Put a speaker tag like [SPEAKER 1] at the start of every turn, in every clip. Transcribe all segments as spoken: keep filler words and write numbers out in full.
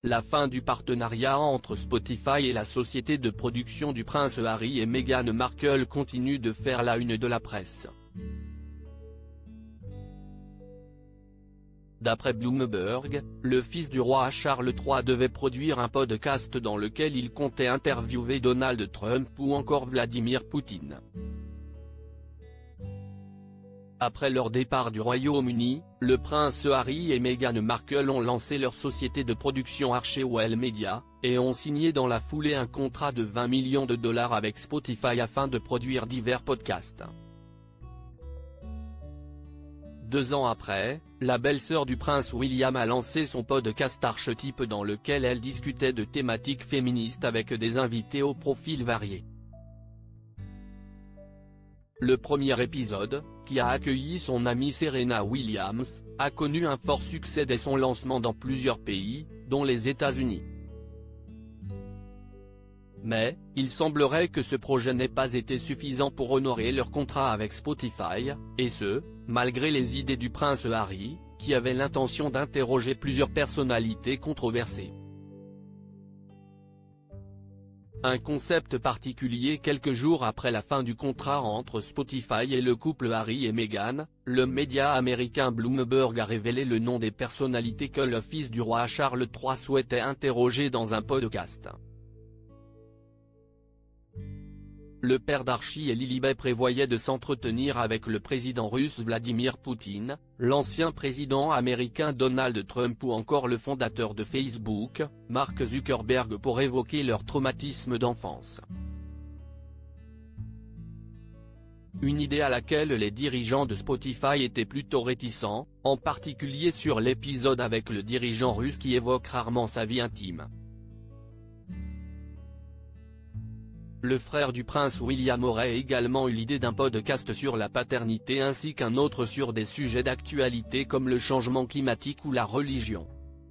[SPEAKER 1] la fin du partenariat entre Spotify et la société de production du prince Harry et Meghan Markle continue de faire la une de la presse. D'après Bloomberg, le fils du roi Charles trois devait produire un podcast dans lequel il comptait interviewer Donald Trump ou encore Vladimir Poutine. Après leur départ du Royaume-Uni, le prince Harry et Meghan Markle ont lancé leur société de production Archewell Media, et ont signé dans la foulée un contrat de vingt millions de dollars avec Spotify afin de produire divers podcasts. Deux ans après, la belle-sœur du prince William a lancé son podcast Archetype dans lequel elle discutait de thématiques féministes avec des invités aux profils variés. Le premier épisode, qui a accueilli son amie Serena Williams, a connu un fort succès dès son lancement dans plusieurs pays, dont les États-Unis. Mais, il semblerait que ce projet n'ait pas été suffisant pour honorer leur contrat avec Spotify, et ce, malgré les idées du prince Harry, qui avait l'intention d'interroger plusieurs personnalités controversées. Un concept particulier. Quelques jours après la fin du contrat entre Spotify et le couple Harry et Meghan, le média américain Bloomberg a révélé le nom des personnalités que le fils du roi Charles trois souhaitait interroger dans un podcast. Le père d'Archie et Lilibet prévoyait de s'entretenir avec le président russe Vladimir Poutine, l'ancien président américain Donald Trump ou encore le fondateur de Facebook, Mark Zuckerberg pour évoquer leur traumatisme d'enfance. Une idée à laquelle les dirigeants de Spotify étaient plutôt réticents, en particulier sur l'épisode avec le dirigeant russe qui évoque rarement sa vie intime. Le frère du prince William aurait également eu l'idée d'un podcast sur la paternité ainsi qu'un autre sur des sujets d'actualité comme le changement climatique ou la religion.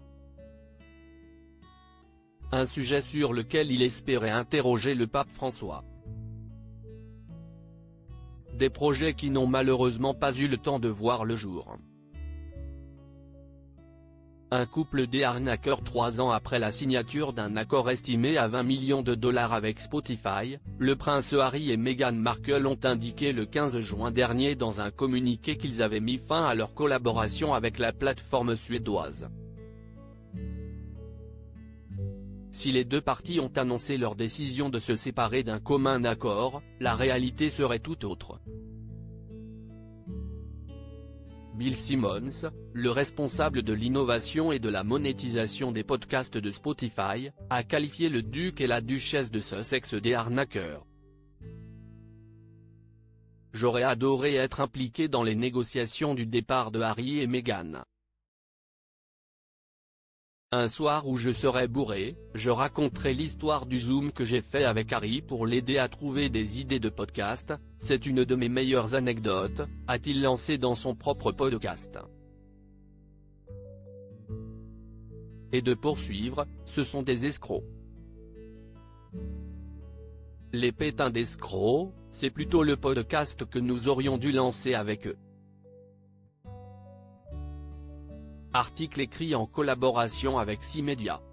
[SPEAKER 1] Un sujet sur lequel il espérait interroger le pape François. Des projets qui n'ont malheureusement pas eu le temps de voir le jour. Un couple d'arnaqueurs. Trois ans après la signature d'un accord estimé à vingt millions de dollars avec Spotify, le prince Harry et Meghan Markle ont indiqué le quinze juin dernier dans un communiqué qu'ils avaient mis fin à leur collaboration avec la plateforme suédoise. Si les deux parties ont annoncé leur décision de se séparer d'un commun accord, la réalité serait tout autre. Bill Simmons, le responsable de l'innovation et de la monétisation des podcasts de Spotify, a qualifié le duc et la duchesse de Sussex d'arnaqueurs. J'aurais adoré être impliqué dans les négociations du départ de Harry et Meghan. Un soir où je serai bourré, je raconterai l'histoire du Zoom que j'ai fait avec Harry pour l'aider à trouver des idées de podcast, c'est une de mes meilleures anecdotes, a-t-il lancé dans son propre podcast. Et de poursuivre, ce sont des escrocs. Les pétins d'escrocs, c'est plutôt le podcast que nous aurions dû lancer avec eux. Article écrit en collaboration avec six médias.